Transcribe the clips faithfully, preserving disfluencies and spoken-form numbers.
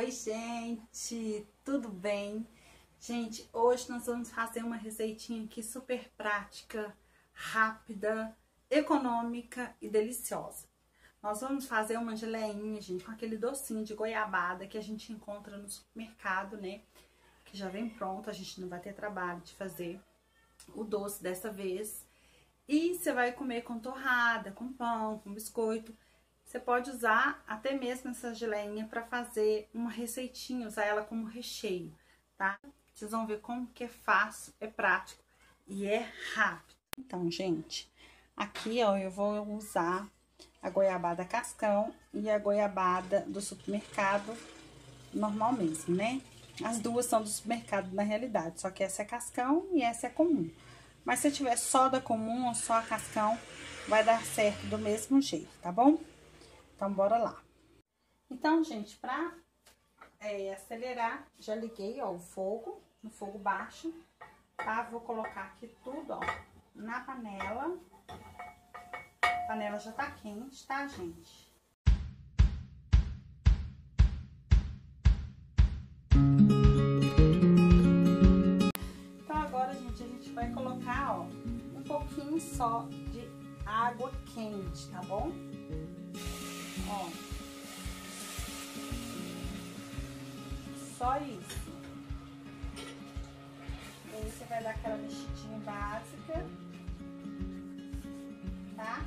Oi, gente, tudo bem? Gente, hoje nós vamos fazer uma receitinha aqui super prática, rápida, econômica e deliciosa. Nós vamos fazer uma geleinha, gente, com aquele docinho de goiabada que a gente encontra no supermercado, né? Que já vem pronto, a gente não vai ter trabalho de fazer o doce dessa vez. E você vai comer com torrada, com pão, com biscoito. Você pode usar até mesmo essa geleinha para fazer uma receitinha, usar ela como recheio, tá? Vocês vão ver como que é fácil, é prático e é rápido. Então, gente, aqui, ó, eu vou usar a goiabada cascão e a goiabada do supermercado normal mesmo, né? As duas são do supermercado na realidade, só que essa é cascão e essa é comum. Mas se tiver só da comum ou só a cascão, vai dar certo do mesmo jeito, tá bom? Então, bora lá. Então, gente, pra é, acelerar, já liguei, ó, o fogo, no fogo baixo, tá? Vou colocar aqui tudo, ó, na panela. A panela já tá quente, tá, gente? Então, agora, gente, a gente vai colocar, ó, um pouquinho só de água quente, tá bom? Ó, só isso. E aí você vai dar aquela mexidinha básica, tá?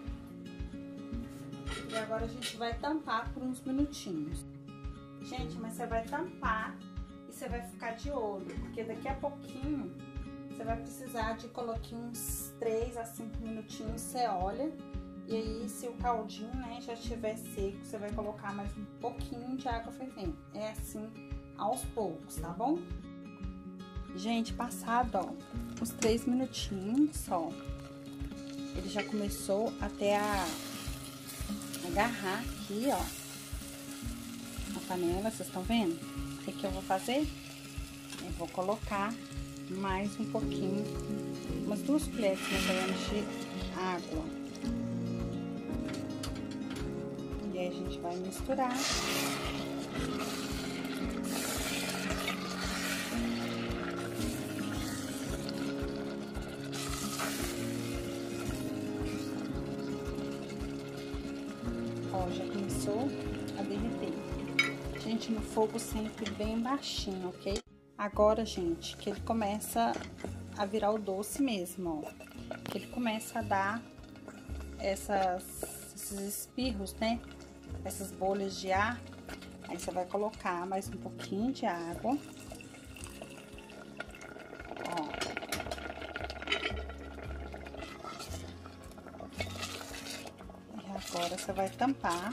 E agora a gente vai tampar por uns minutinhos. Gente, mas você vai tampar e você vai ficar de olho, porque daqui a pouquinho você vai precisar de colocar uns três a cinco minutinhos, você olha. E aí, se o caldinho, né, já estiver seco, você vai colocar mais um pouquinho de água fervendo. É assim, aos poucos, tá bom? Gente, passado, ó, uns três minutinhos só. Ele já começou até a agarrar aqui, ó, na panela, vocês estão vendo? O que que eu vou fazer? Eu vou colocar mais um pouquinho, umas duas colheres mais ou menos de água. E aí a gente vai misturar. Ó, já começou a derreter. Gente, no fogo sempre bem baixinho, ok? Agora, gente, que ele começa a virar o doce mesmo, ó. Que ele começa a dar essas, esses espirros, né? Essas bolhas de ar, aí você vai colocar mais um pouquinho de água. Ó. E agora você vai tampar.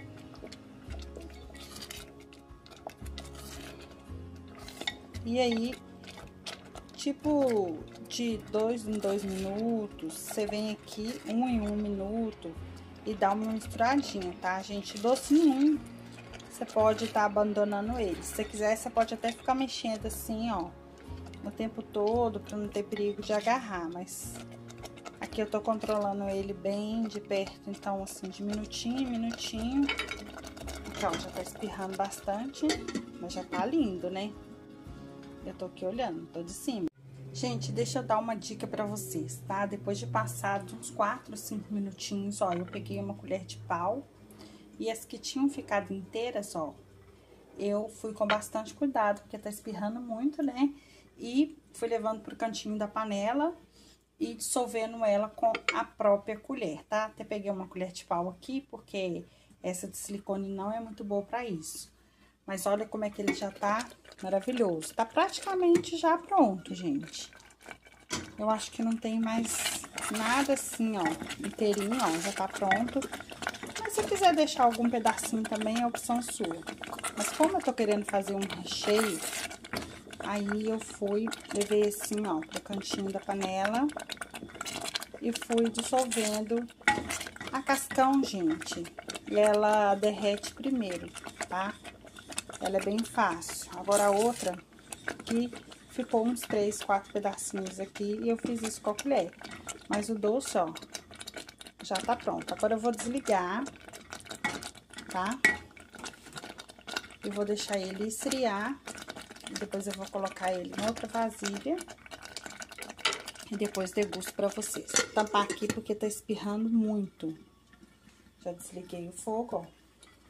E aí, tipo, de dois em dois minutos, você vem aqui um em um minuto e dá uma misturadinha, tá, gente? Doce nenhum, você pode estar tá abandonando ele. Se você quiser, você pode até ficar mexendo assim, ó, o tempo todo, pra não ter perigo de agarrar. Mas aqui eu tô controlando ele bem de perto, então, assim, de minutinho em minutinho. Aqui, ó, já tá espirrando bastante, mas já tá lindo, né? Eu tô aqui olhando, tô de cima. Gente, deixa eu dar uma dica pra vocês, tá? Depois de passar uns quatro, cinco minutinhos, ó, eu peguei uma colher de pau e as que tinham ficado inteiras, ó, eu fui com bastante cuidado, porque tá espirrando muito, né? E fui levando pro cantinho da panela e dissolvendo ela com a própria colher, tá? Até peguei uma colher de pau aqui, porque essa de silicone não é muito boa pra isso. Mas olha como é que ele já tá maravilhoso. Tá praticamente já pronto, gente. Eu acho que não tem mais nada assim, ó, inteirinho, ó, já tá pronto. Mas se quiser deixar algum pedacinho também, é opção sua. Mas como eu tô querendo fazer um recheio, aí eu fui, levei assim, ó, pro cantinho da panela e fui dissolvendo a cascão, gente. E ela derrete primeiro, tá? Ela é bem fácil. Agora a outra, que ficou uns três, quatro pedacinhos aqui, e eu fiz isso com a colher. Mas o doce, ó, já tá pronto. Agora eu vou desligar, tá? Eu vou deixar ele esfriar. Depois eu vou colocar ele em outra vasilha. E depois degusto pra vocês. Vou tampar aqui porque tá espirrando muito. Já desliguei o fogo, ó.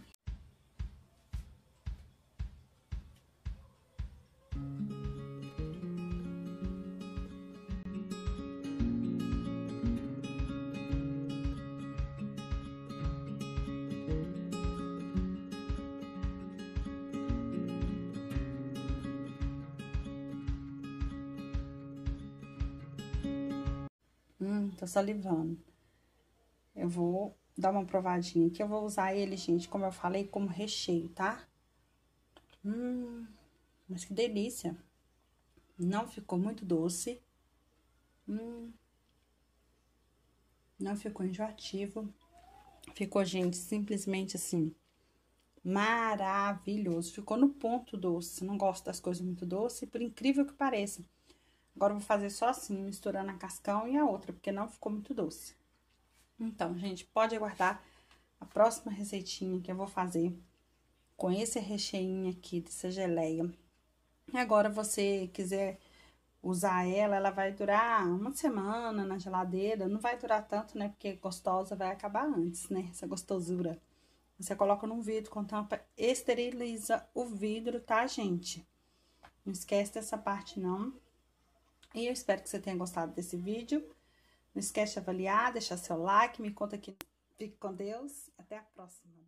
Hum, tô salivando. Eu vou dar uma provadinha aqui. Eu vou usar ele, gente, como eu falei, como recheio, tá? Hum, mas que delícia. Não ficou muito doce. Hum, não ficou enjoativo. Ficou, gente, simplesmente assim, maravilhoso. Ficou no ponto doce. Não gosto das coisas muito doces, por incrível que pareça. Agora, eu vou fazer só assim, misturando a cascão e a outra, porque não ficou muito doce. Então, gente, pode aguardar a próxima receitinha que eu vou fazer com esse recheinho aqui dessa geleia. E agora, você quiser usar ela, ela vai durar uma semana na geladeira. Não vai durar tanto, né? Porque gostosa vai acabar antes, né? Essa gostosura. Você coloca num vidro com tampa, esteriliza o vidro, tá, gente? Não esquece dessa parte, não. E eu espero que você tenha gostado desse vídeo. Não esquece de avaliar, deixar seu like, me conta aqui. Fique com Deus. Até a próxima.